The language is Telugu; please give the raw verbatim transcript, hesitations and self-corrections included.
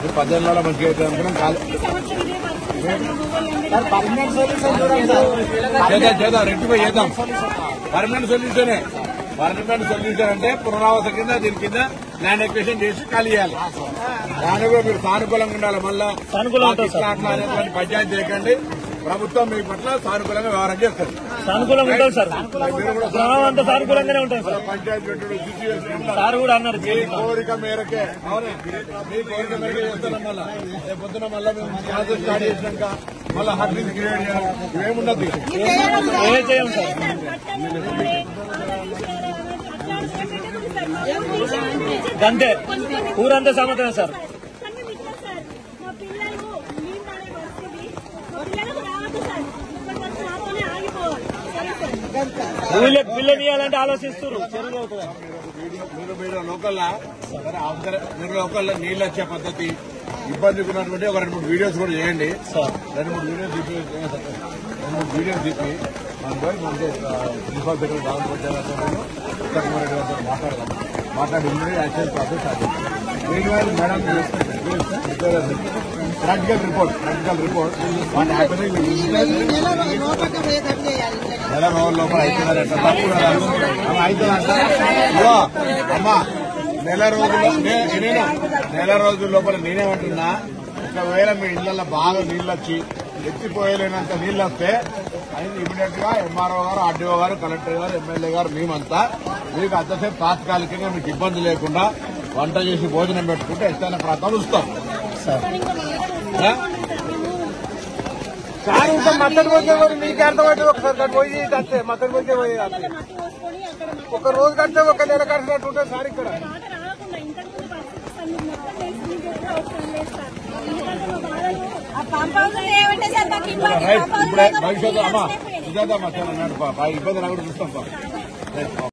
పద్దెనిమిదిలో మంచిగా అయితే అనుకున్నాం కాదు చేద్దాం చేద్దాం రెట్టిపై చేద్దాం. పర్మనెంట్ సొల్యూషనే. పర్మనెంట్ సొల్యూషన్ అంటే పునరావాస కింద దీని కింద ల్యాండ్ ఎక్విజిషన్ చేసి ఖాళీ చేయాలి. దాని కూడా మీరు సానుకూలంగా ఉండాలి. మళ్ళా ఇట్లా అట్లా అనేటువంటి పంచాయతీ చేయకండి. ప్రభుత్వం మీ పట్ల సానుకూలంగా వ్యవహారం చేస్తుంది. సానుకూలంగా ఉంటుంది సార్. అంతా సానుకూలంగానే ఉంటుంది సార్. పంచాయతీ సార్ కూడా అన్నారు మీ కోరిక మేరకే మీ కోరిక మేరకే చేస్తున్నాం. మళ్ళా రేపు పొద్దున మళ్ళీ మేము క్లాసెస్ స్టార్ట్ చేసినాక మళ్ళీ హర్బీస్ క్రియేట్ చేయడం ఇవేముండదు. ఏం చేయం సార్. అంతే ఊరంతా సమర్థన సార్. ఊళ్ళకి పిల్లని ఇవ్వాలంటే ఆలోచిస్తారు. మీరు మీరు లోకల్లా మీరు లోకల్లో నీళ్ళు వచ్చే పద్ధతి ఇబ్బంది ఉన్నటువంటి ఒక రెండు మూడు వీడియోస్ కూడా చేయండి. రెండు మూడు వీడియోస్ తీపి రెండు మూడు వీడియోస్ తీపి మన పోయి మనకి ప్రిన్సిపాల్ సెక్రటరీ రావు పంచాయతీ ఉత్తరకుమారెడ్డి గారితో మాట్లాడదాం. మాట్లాడి యాక్చువల్ ప్రాసెస్ అది madam practical report practical report వాటి హ్యాపీనింగ్ నెల రోజుల లోపల అవుతున్నారంట. అవుతుందంట అమ్మా నెల రోజుల్లో నేనే నెల రోజుల లోపల నేనేమంటున్నా, ఒకవేళ మీ ఇళ్లలో బాగా నీళ్ళు వచ్చి ఎత్తిపోయలేనంత నీళ్ళు వస్తే అది ఇమీడియట్ గా ఎంఆర్ఓ గారు, ఆర్డీఓ గారు, కలెక్టర్ గారు, ఎమ్మెల్యే గారు మేమంతా మీకు అంతసేపు తాత్కాలికంగా మీకు ఇబ్బంది లేకుండా వంట చేసి భోజనం పెట్టుకుంటే ఎత్తైన ప్రాంతాలు వస్తాం. సార్ ఇంకా మద్దతు పోతే మీకు అర్థమైతే ఒకసారి పోయి కడితే మద్దతు పోతే పోయి ఒక రోజు కడితే ఒక నెల కట్టినట్టు ఉంటుంది సార్. ఇక్కడ ఇప్పుడే భవిష్యత్తు అమ్మా ఇదేదమ్మా చాలా ఇబ్బంది రాకుండా చూస్తాం.